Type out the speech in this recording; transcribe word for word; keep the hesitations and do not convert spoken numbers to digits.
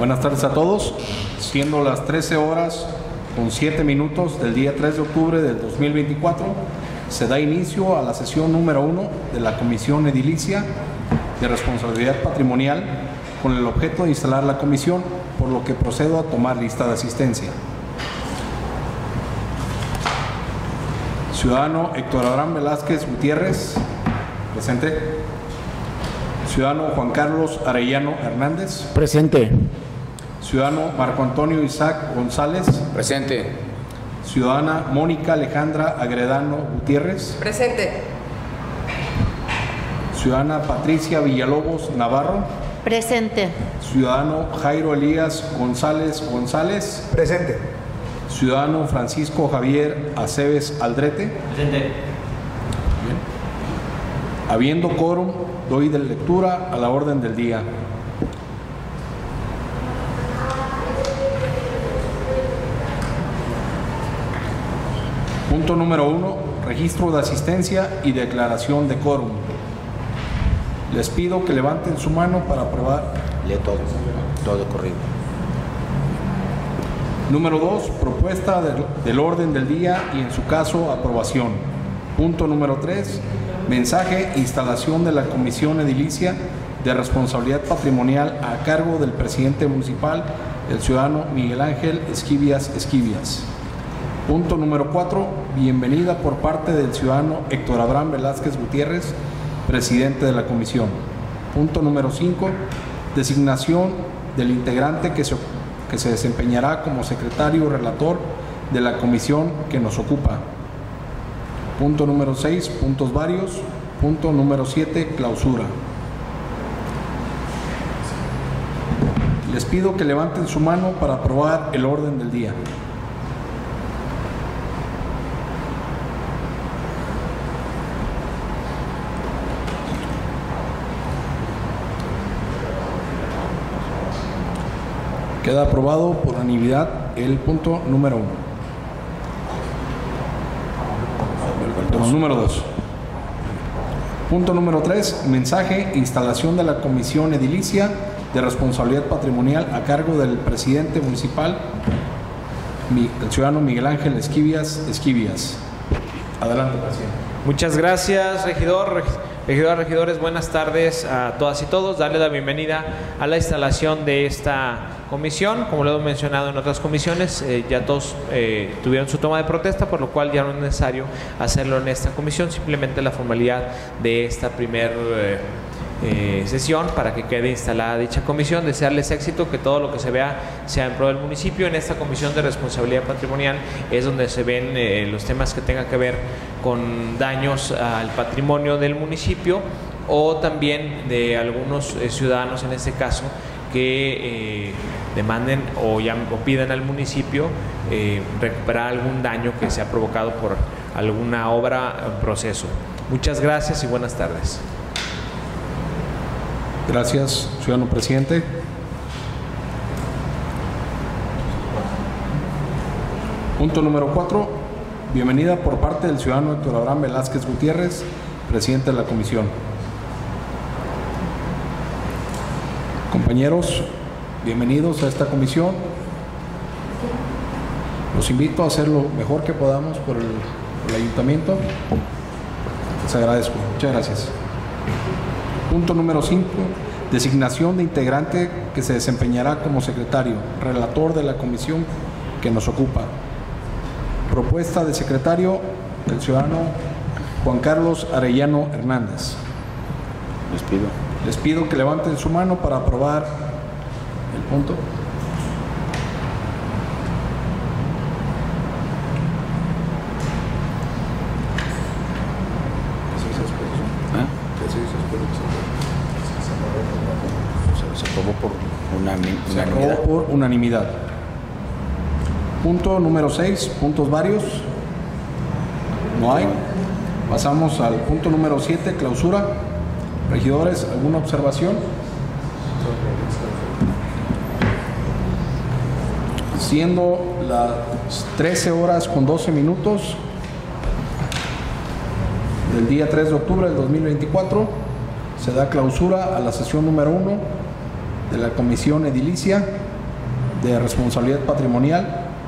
Buenas tardes a todos. Siendo las trece horas con siete minutos del día tres de octubre del dos mil veinticuatro, se da inicio a la sesión número uno de la Comisión Edilicia de Responsabilidad Patrimonial con el objeto de instalar la comisión, por lo que procedo a tomar lista de asistencia. Ciudadano Héctor Abraham Velázquez Gutiérrez, presente. Ciudadano Juan Carlos Arellano Hernández, presente. Ciudadano Marco Antonio Isaac González, presente. Ciudadana Mónica Alejandra Agredano Gutiérrez, presente. Ciudadana Patricia Villalobos Navarro, presente. Ciudadano Jairo Elías González González, presente. Ciudadano Francisco Javier Aceves Aldrete, presente. Bien. Habiendo quórum, doy de lectura a la orden del día. Punto número uno, registro de asistencia y declaración de quórum. Les pido que levanten su mano para aprobar. Lee todo, todo corrido. Número dos, propuesta del, del orden del día y en su caso aprobación. Punto número tres, mensaje e instalación de la Comisión Edilicia de Responsabilidad Patrimonial a cargo del presidente municipal, el ciudadano Miguel Ángel Esquivias Esquivias. Punto número cuatro, bienvenida por parte del ciudadano Héctor Abraham Velázquez Gutiérrez, presidente de la comisión. Punto número cinco, designación del integrante que se, que se desempeñará como secretario relator de la comisión que nos ocupa. Punto número seis, puntos varios. Punto número siete, clausura. Les pido que levanten su mano para aprobar el orden del día. Queda aprobado por unanimidad el punto número uno. El número dos. Punto número tres. Mensaje e instalación de la Comisión Edilicia de Responsabilidad Patrimonial a cargo del presidente municipal, el ciudadano Miguel Ángel Esquivias Esquivias. Adelante, presidente. Muchas gracias, regidor. Regidoras, regidores, buenas tardes a todas y todos. Darle la bienvenida a la instalación de esta comisión. Como lo hemos mencionado en otras comisiones, eh, ya todos eh, tuvieron su toma de protesta, por lo cual ya no es necesario hacerlo en esta comisión, simplemente la formalidad de esta primera eh, eh, sesión para que quede instalada dicha comisión. Desearles éxito, que todo lo que se vea sea en pro del municipio. En esta comisión de responsabilidad patrimonial es donde se ven eh, los temas que tengan que ver con daños al patrimonio del municipio o también de algunos eh, ciudadanos, en este caso, que eh, demanden o, ya, o pidan al municipio eh, recuperar algún daño que se ha provocado por alguna obra o proceso. Muchas gracias y buenas tardes. Gracias, ciudadano presidente. Punto número cuatro. Bienvenida por parte del ciudadano Héctor Abraham Velázquez Gutiérrez, presidente de la comisión. Compañeros, bienvenidos a esta comisión. Los invito a hacer lo mejor que podamos por el, por el ayuntamiento. Les agradezco. Muchas gracias. Punto número cinco. Designación de integrante que se desempeñará como secretario, relator de la comisión que nos ocupa. Propuesta de secretario del ciudadano Juan Carlos Arellano Hernández. Les pido. Les pido que levanten su mano para aprobar el punto. Se aprobó por unanimidad. Se aprobó por unanimidad. Punto número seis, puntos varios. No hay. Pasamos al punto número siete, clausura. Regidores, ¿alguna observación? Siendo las trece horas con doce minutos del día tres de octubre del dos mil veinticuatro, se da clausura a la sesión número uno de la Comisión Edilicia de responsabilidad patrimonial